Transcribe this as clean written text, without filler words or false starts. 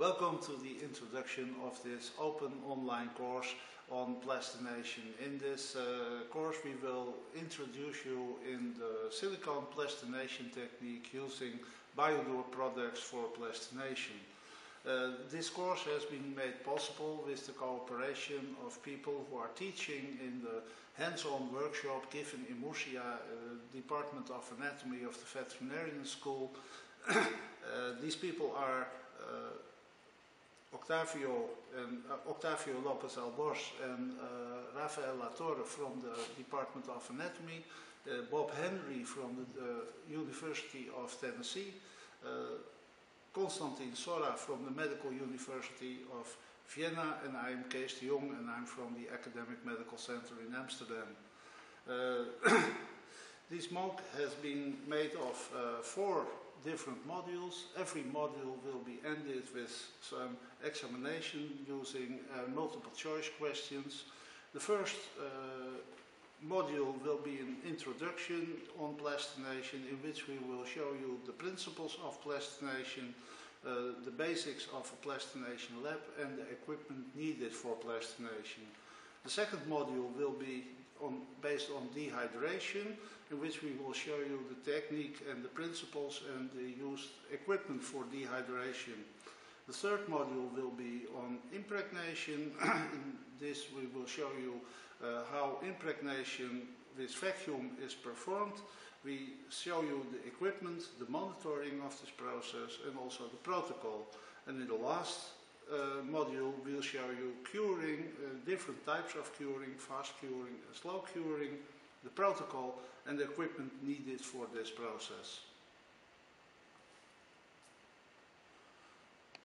Welcome to the introduction of this open online course on plastination. In this course we will introduce you in the silicone plastination technique using Biodur products for plastination. This course has been made possible with the cooperation of people who are teaching in the hands-on workshop given in Murcia, Department of Anatomy of the Veterinarian School. These people are Octavio Lopez Albors and Rafael Latorre from the Department of Anatomy, Bob Henry from the University of Tennessee, Konstantin Sora from the Medical University of Vienna, and I am Kees de Jong and I'm from the Academic Medical Center in Amsterdam. This MOOC has been made of 4 different modules. Every module will be ended with some examination using multiple choice questions. The first module will be an introduction on plastination, in which we will show you the principles of plastination, the basics of a plastination lab and the equipment needed for plastination. The second module will be based on dehydration, in which we will show you the technique and the principles and the used equipment for dehydration. The third module will be on impregnation. In this we will show you how impregnation with vacuum is performed. We show you the equipment, the monitoring of this process and also the protocol. And in the last module we'll show you curing, different types of curing, fast curing and slow curing, the protocol and the equipment needed for this process.